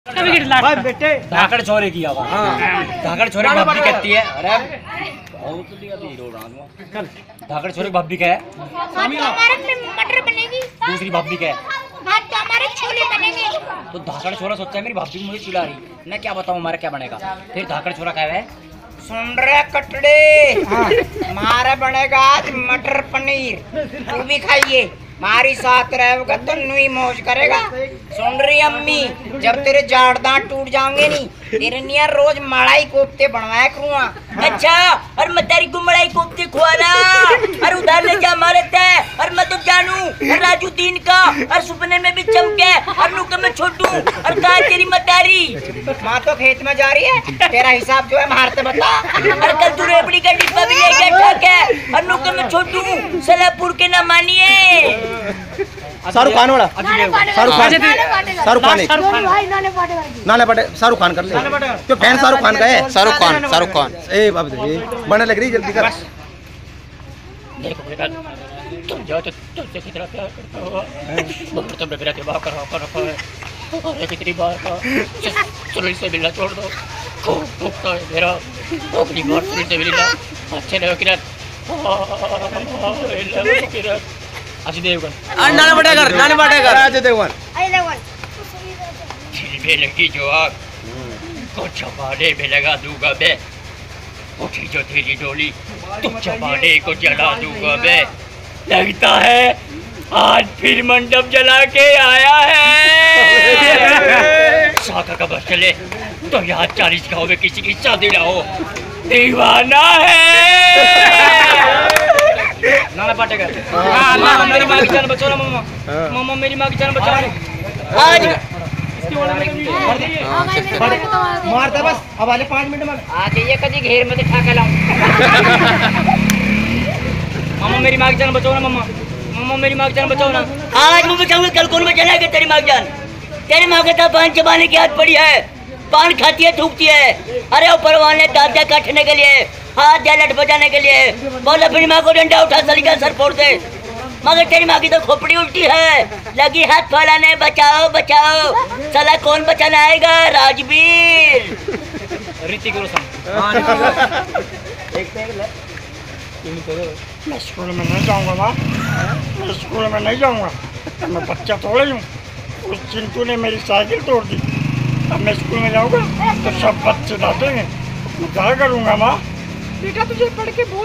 बेटे धाकड़ छोरे की आवाज। धाकड़ छोरे की भाभी कहती है, अरे धाकड़ छोरे की भाभी क्या है? मटर बनेगी। दूसरी भाभी क्या है? तो हमारे छोले बनेंगे। तो धाकड़ छोरा सोचता है मेरी भाभी मुझे चिल्ला रही, मैं क्या बताऊं हमारा क्या बनेगा। फिर धाकड़ छोरा कह रहा है, सुन रहे कटड़े, हमारा बनेगा आज मटर पनीर, तू भी खाइए, हमारी साथ रहेगा तो नुई मौज करेगा। सुन रही अम्मी, जब तेरे जाड़ दांत टूट जाओगे नहीं, तेरे नियर रोज मलाई कोफ्ते बनवाया करूँगा। अच्छा, और मैं तेरी को मलाई कोफ्ते खुआना, और उधर ले जा मारे थे, और मैं तो जानू राजू दीन का, और सुपने में भी चमके, और नुके में छोटू, और कहा तेरी मतारी माँ तो खेत में जा रही है, तेरा हिसाब जो है मारते बता। और कल तू रेपड़ी का डिब्बा भी ले गया ठाक है, और नुके में छोटू सलापुर के ना मानिए। शाहरुख खान वाला, शाहरुख खान नाने पाटे शाहरुख खान कर ले, क्यों फैन शाहरुख खान का है। शाहरुख खान ए बाप रे बने लग रही, जल्दी कर। तुम जाओ तो तुमसे कितना प्यार करता हो, तुमने मेरा दिमाग खराब कर रखा है, अरे कितनी बार का सुनील से मिलना छोड़ दो, खूब है मेरा अपनी बार सुनील से मिलना अच्छे नहीं हो किरण, अजय देवगन नाने पाटेकर अजय देवगन दिल में लगी जो आग तो चबाने में लगा दूंगा मैं, उठी जो तेरी डोली तो चबाने को जला दूंगा मैं। लगता है आज फिर मंडप जला के आया है। शाखा का बस चले तो यहाँ 40 गाँव में किसी की शादी ना हो, दीवाना है। नाना पाटेकर, मेरी माँ की जान बचाओ ना मम्मा, मम्मा मेरी माँ की जान बचाओ। आज मारता बस अब वाले 5 मिनट में आ जाइए कभी घेर में दिखा के लाऊं। मम्मा मेरी माँ की जान बचाओ ना मम्मा, मम्मा मेरी माँ की जान बचाओ ना। आज मैं बचाऊंगा, कल कौन बचाएगा तेरी माँ की जान। तेरी माँ के साथ पान चबाने की आदत पड़ी है, पान खाती है थूकती है। अरे ऊपर वाले दांत काटने के लिए, हाथ लट बजाने के लिए बोल अपनी माँ को डंडा उठा सलीका सर फोड़ दे, मगर तेरी माँ की तो खोपड़ी उल्टी है, लगी हाथ फैलाने बचाओ बचाओ। साला कौन बचाना आएगा? राजवीर ऋतिक रोशन। मैं स्कूल में नहीं जाऊंगा माँ, मैं स्कूल में नहीं जाऊंगा, मैं बच्चा थोड़ा हूँ। उस चिंटू ने मेरी साइकिल तोड़ दी, अब मैं स्कूल में जाऊंगा तो सब बच्चे डांटेंगे, मैं क्या करूँगा माँ। बेटा तुझे पढ़ के